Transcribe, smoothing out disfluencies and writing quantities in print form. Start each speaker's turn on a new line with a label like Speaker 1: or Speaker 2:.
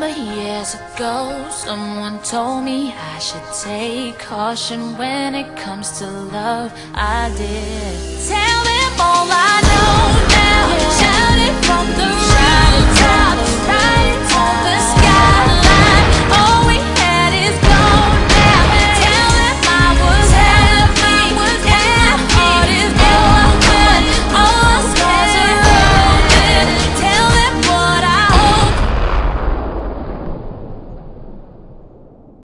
Speaker 1: remember years ago, someone told me I should take caution when it comes to love. I did tell them all I know.